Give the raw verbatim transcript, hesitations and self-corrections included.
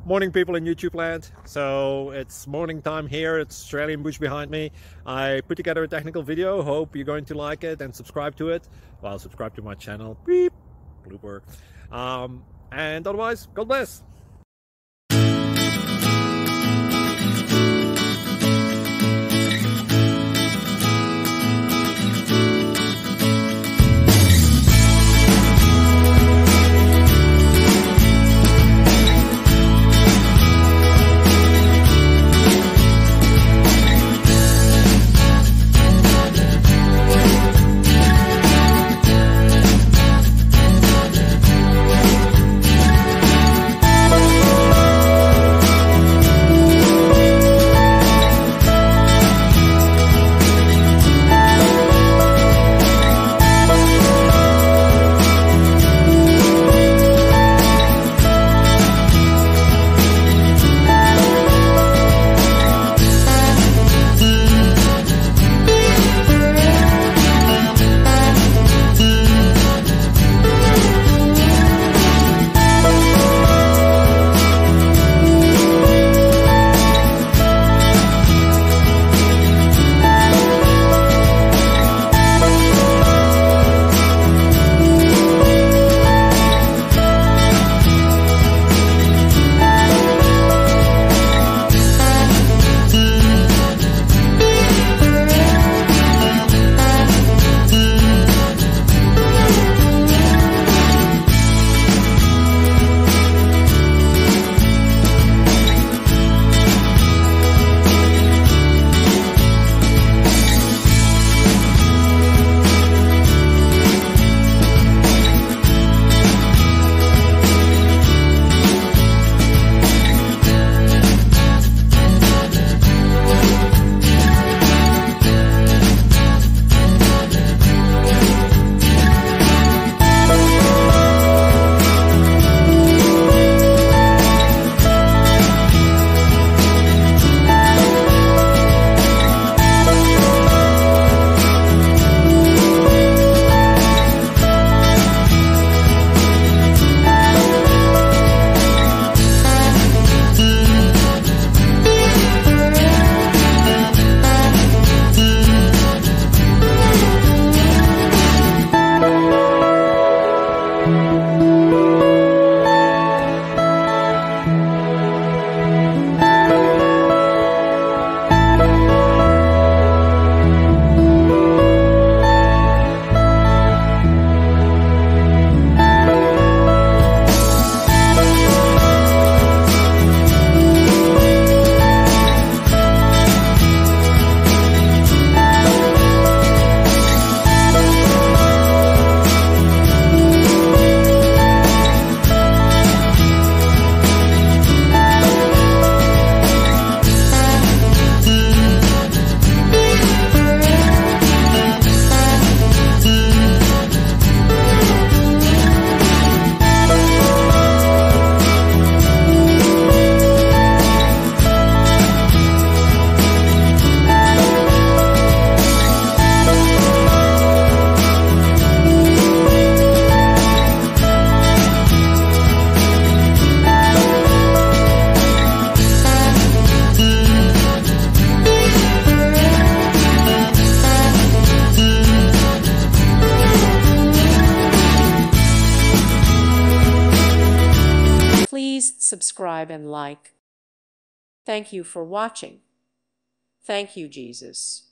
Morning, people in YouTube land. So it's morning time here. It's Australian bush behind me. I put together a technical video. Hope you're going to like it and subscribe to it. Well, subscribe to my channel. Beep. Blooper. Um, and otherwise, God bless. Please subscribe and like. Thank you for watching. Thank you, Jesus.